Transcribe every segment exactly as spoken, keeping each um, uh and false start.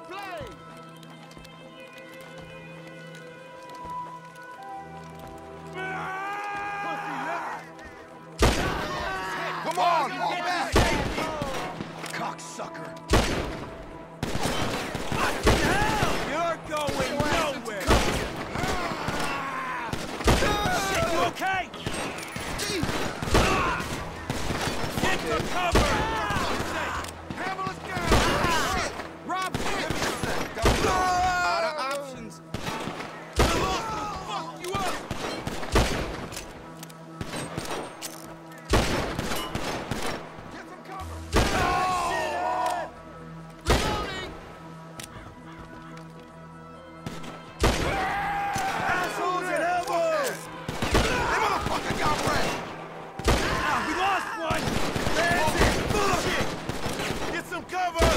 Come on, fall back! Cocksucker! Fucking hell! You're going nowhere! Shit, you okay? Get the cover! Hammer, let's go! Shit! Rob, give me a sec. Out of options. Fuck you up! Get some cover! Reloading! Assholes and elbows! That motherfucker got wrecked! Ah, we lost one! That's it! Bullshit! Get some cover!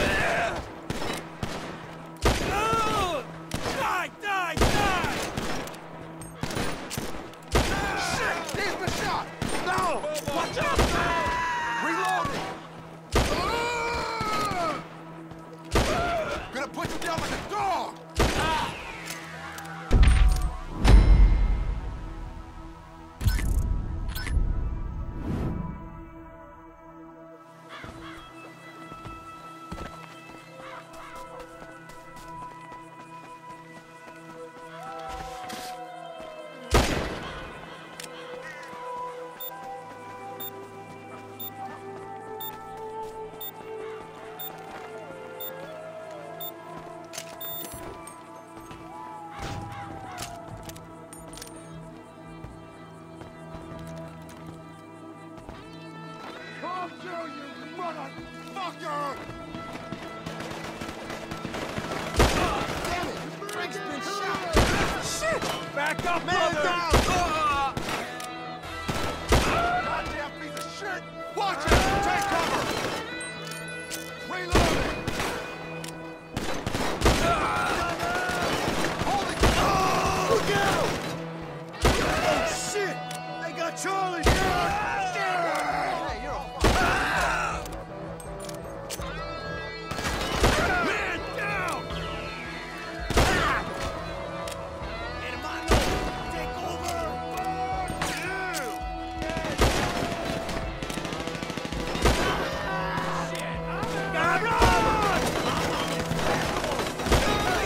Oh! Die, die, die! Shit! He's been shot! No! Watch out! Reloading! Gonna put you down like a dog! Come through, you motherfucker! Damn it! Frank's been shot! Shit! Back up, Man brother! down! Goddamn piece of shit! Watch it! Take cover! Reloading! Holy... Look out! Oh, shit! They got Charlie! Hey, you're a Man down! Hermano, take over! Shit! Cabrón!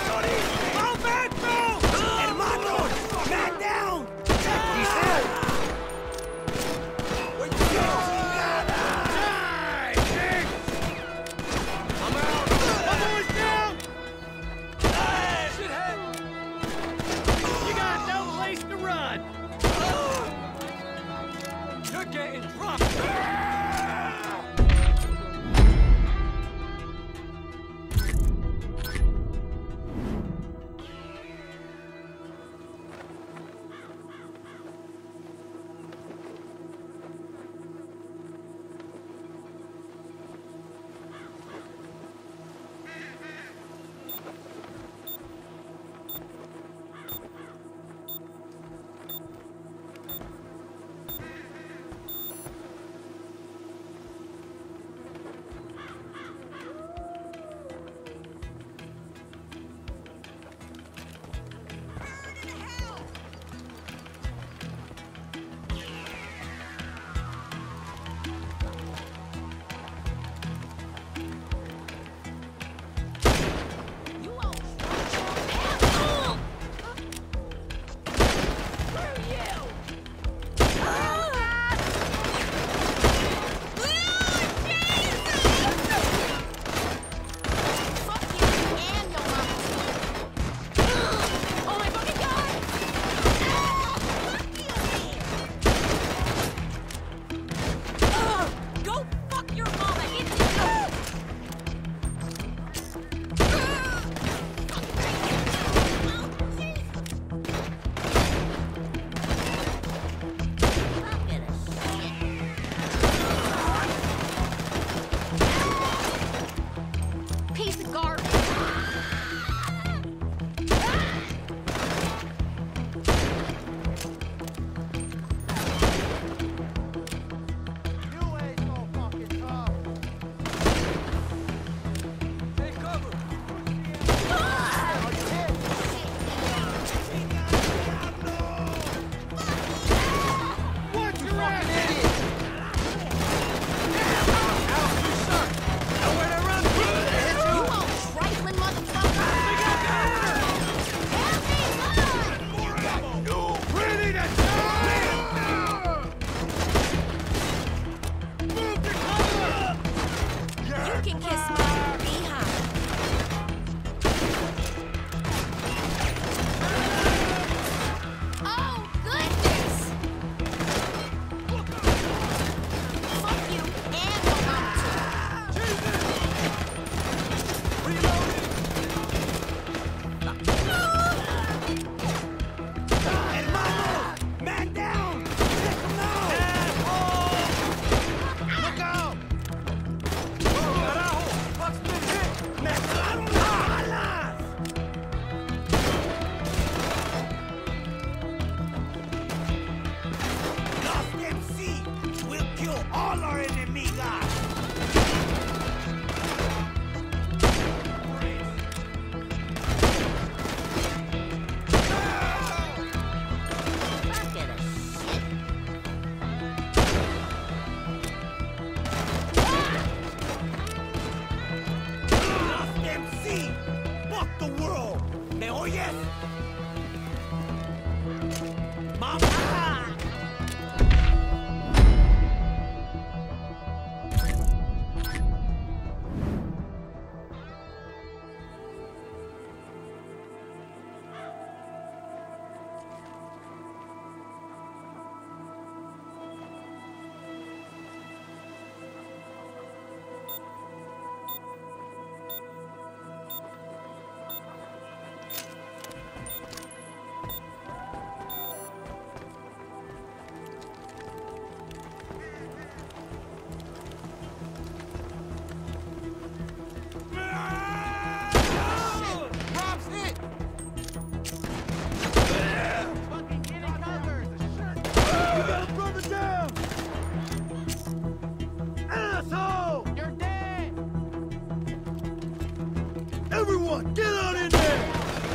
on, get on in there!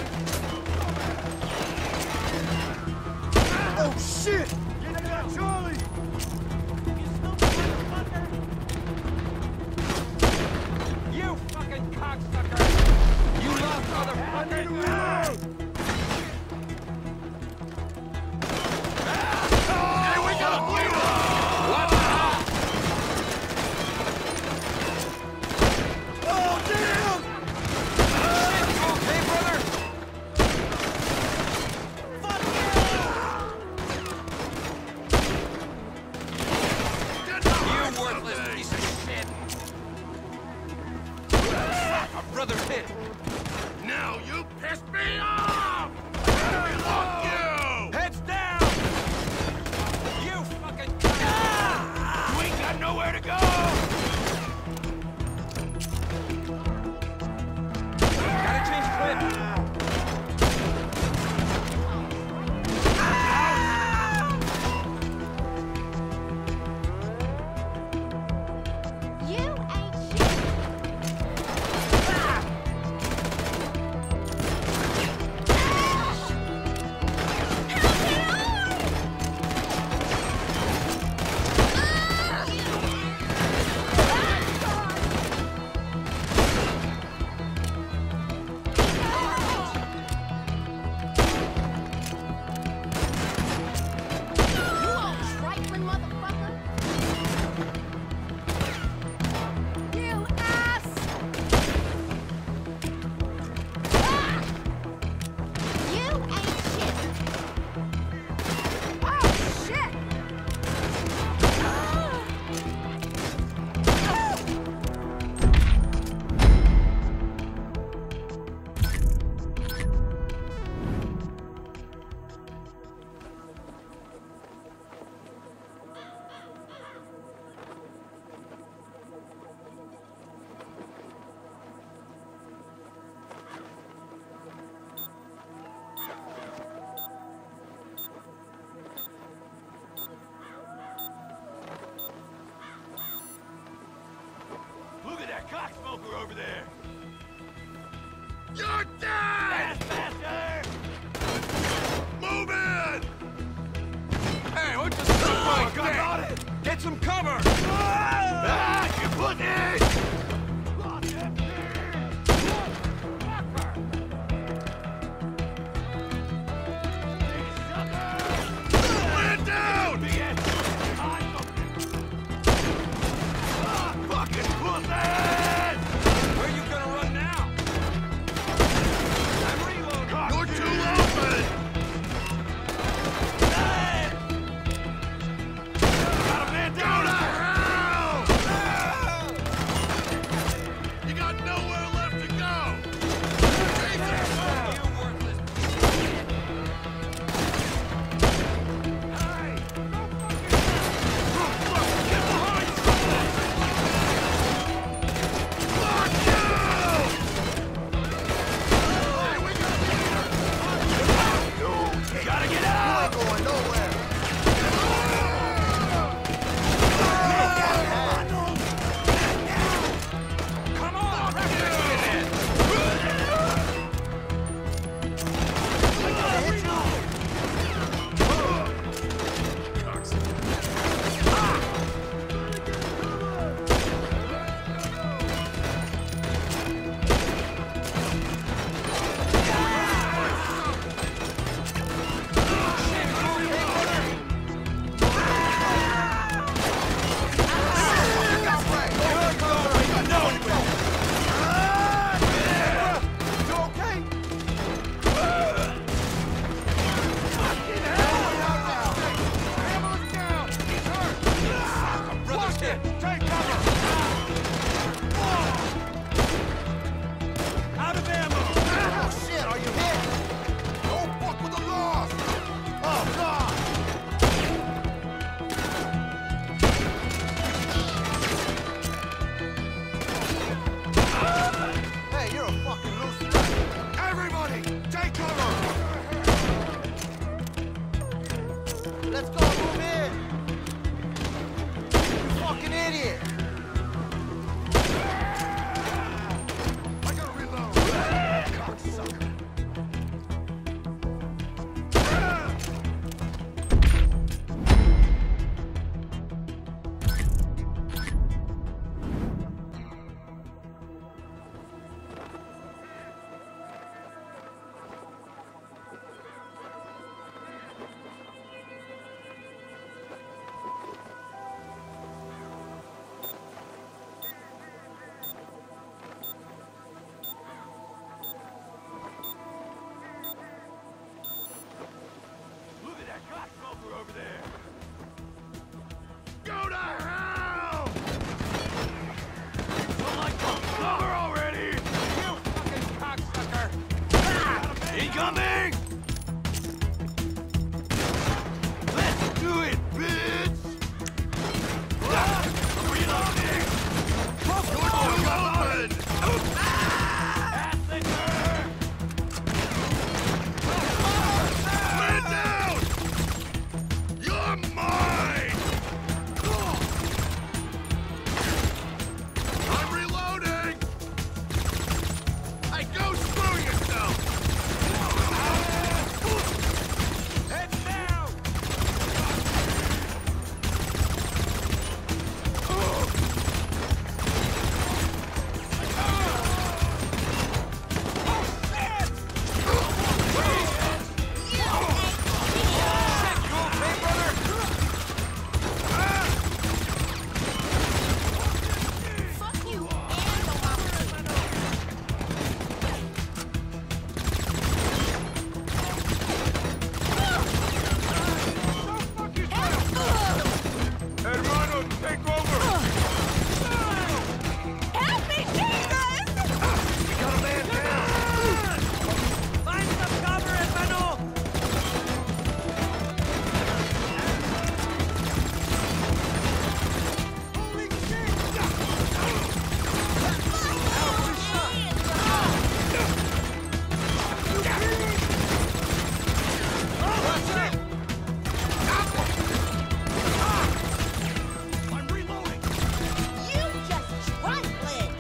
Oh, shit! Get to that Charlie! You fucking cocksucker! You lost, motherfucker! Hey, we got a bleeder! What the hell? Oh, damn! Shit, you okay, brother? Fuck You worthless piece of shit! Our brother's hit! Now you pissed me off! Fuck you! Heads down! You fucking cock! You ain't got nowhere to go! Gotta change clip! You ain't shit. You old trifling motherfucker. You ass! Ah! You ain't shit. Oh, shit! Ah! Ah! Look at that cocksmoker over there! You're dead! Faster! Move in! Hey, what the fuck? Oh, got it! Get some cover! Ah, you pussy! Man down! Fucking pussy! Where you gonna run now? I'm reloading! You're too open! Got a man Go down! to hell! Coming! Let's do it, bitch! Reloading! Open! Man down! You're mine! I'm reloading! Hey, go screw yourself! Head down! Fuck you and the mama. Hermano, take over! Help me, Jesus! We got a man down! Find some cover, hermano! Holy I'm reloading! You just trifling!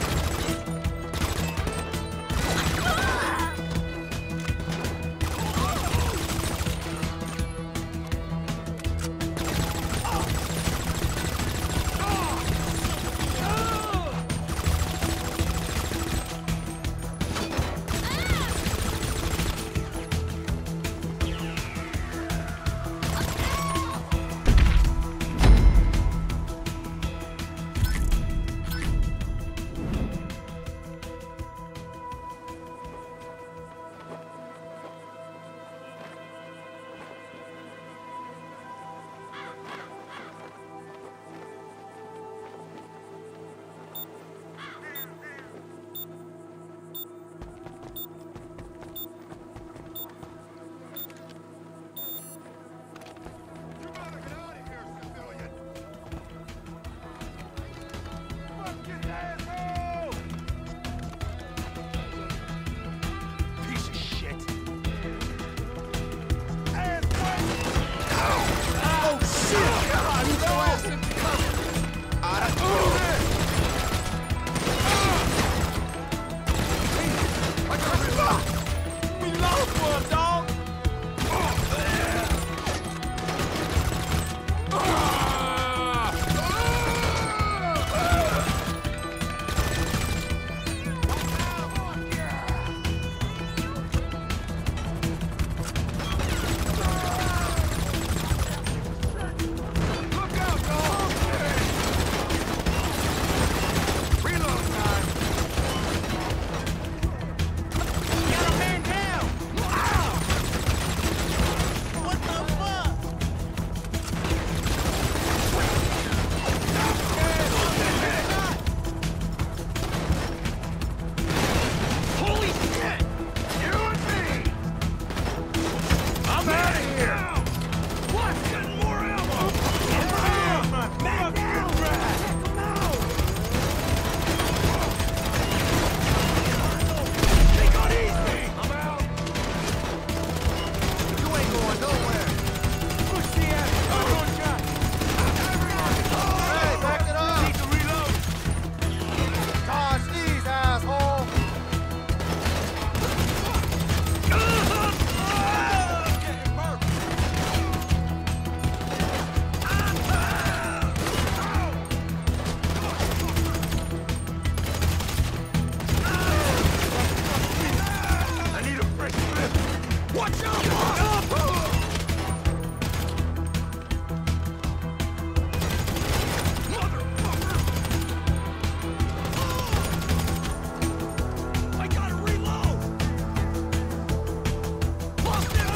You better get out of here, civilian! Fucking asshole! Piece of shit! Oh, shit! God, you throw ass into cover. Out of order! I got reload! Reload for him, dog! Look out, dog! Reload time! Got a man down! What the fuck? Holy shit! You and me! I'm out of here! What? Getting more ammo! Man down! Take on easy! I'm out! You ain't going nowhere! Push the ass! I'm on shot! Hey, back it up! Need to reload! Dodge these, asshole! Getting murked! I need a fresh grip! Watch out! Motherfucker! I gotta reload! Lost it!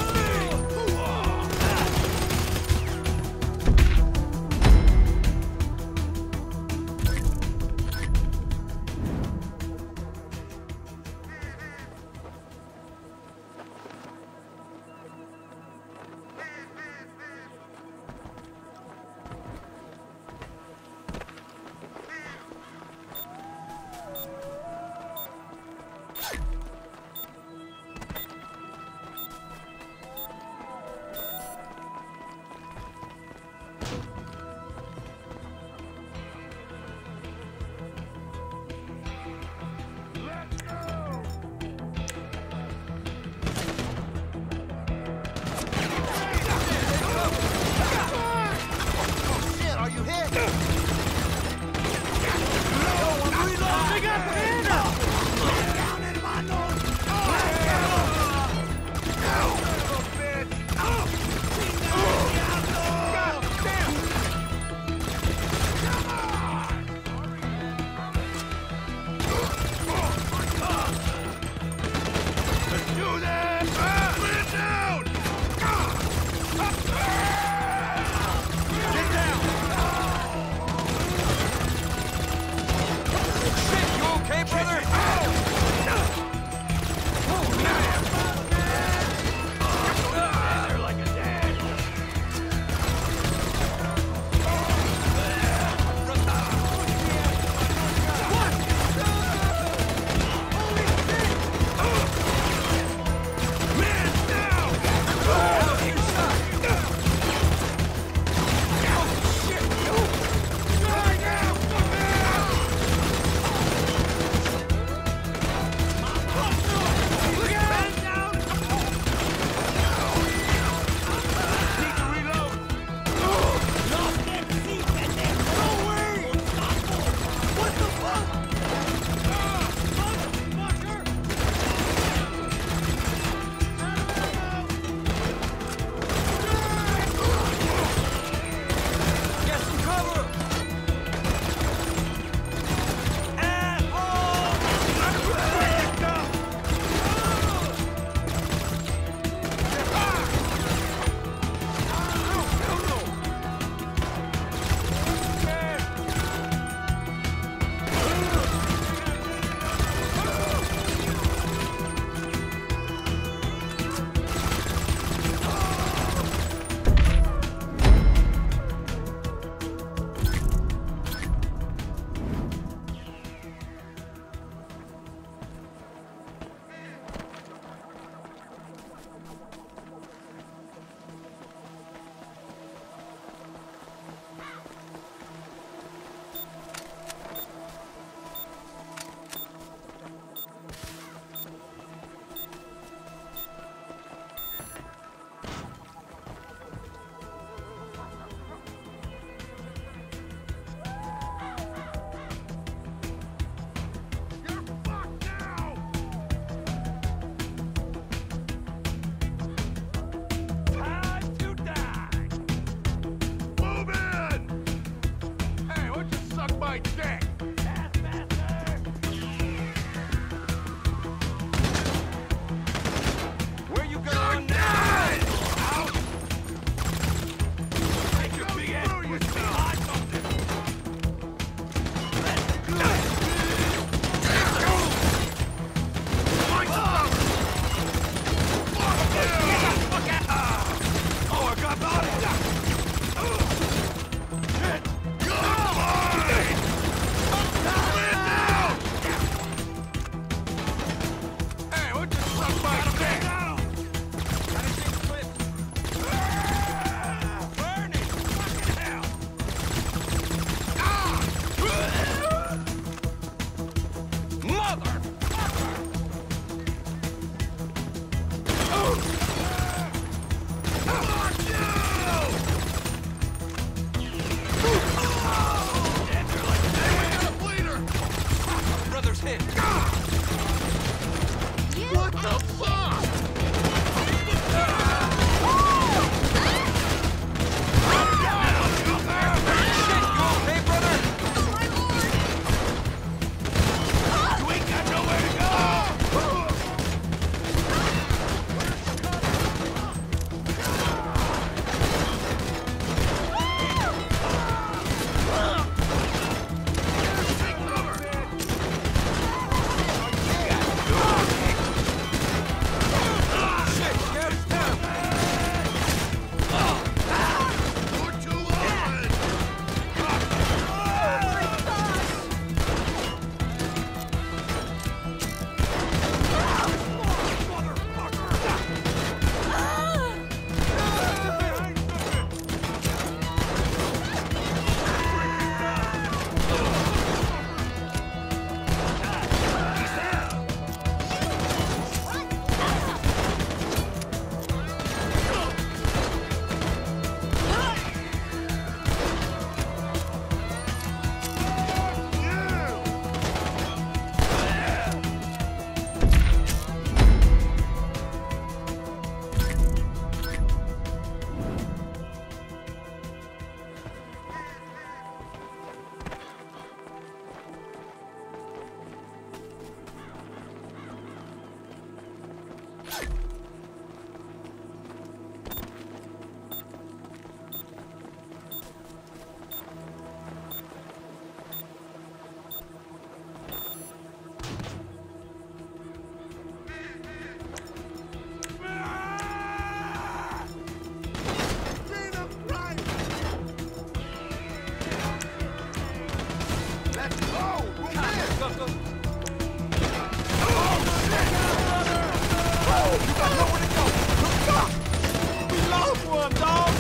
You got nowhere to go. We lost one, dog.